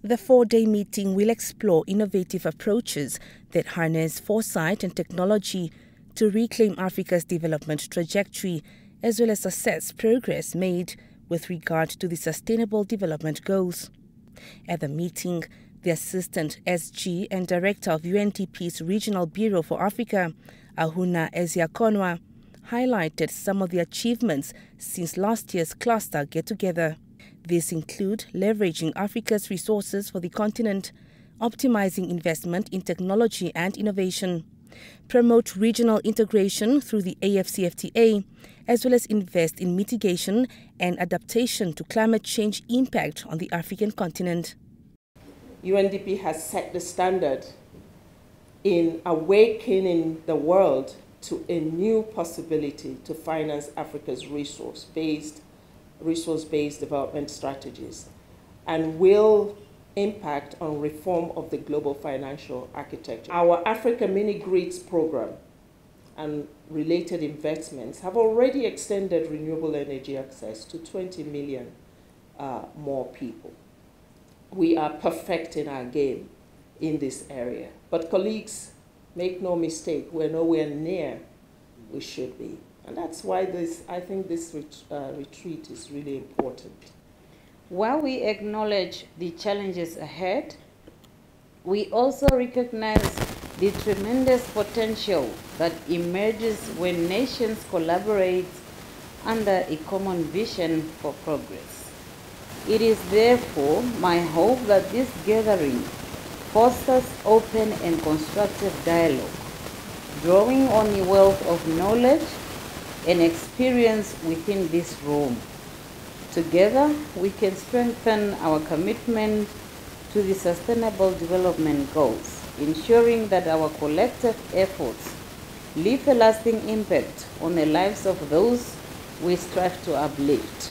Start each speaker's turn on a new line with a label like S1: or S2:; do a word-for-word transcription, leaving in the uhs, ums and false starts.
S1: The four-day meeting will explore innovative approaches that harness foresight and technology to reclaim Africa's development trajectory, as well as assess progress made with regard to the Sustainable Development Goals. At the meeting, the Assistant S G and Director of U N D P's Regional Bureau for Africa, Ahuna Ezeakonwa, highlighted some of the achievements since last year's cluster get-together. These include leveraging Africa's resources for the continent, optimizing investment in technology and innovation, promote regional integration through the A F C F T A, as well as invest in mitigation and adaptation to climate change impact on the African continent.
S2: U N D P has set the standard in awakening the world to a new possibility to finance Africa's resource-based resource-based development strategies, and will impact on reform of the global financial architecture. Our Africa Mini-Grids program and related investments have already extended renewable energy access to twenty million uh, more people. We are perfecting our game in this area. But colleagues, make no mistake, we're nowhere near we should be. And that's why this, I think this ret uh, retreat is really important.
S3: While we acknowledge the challenges ahead, we also recognize the tremendous potential that emerges when nations collaborate under a common vision for progress. It is therefore my hope that this gathering fosters open and constructive dialogue, drawing on a wealth of knowledge and experience within this room. Together, we can strengthen our commitment to the Sustainable Development Goals, ensuring that our collective efforts leave a lasting impact on the lives of those we strive to uplift.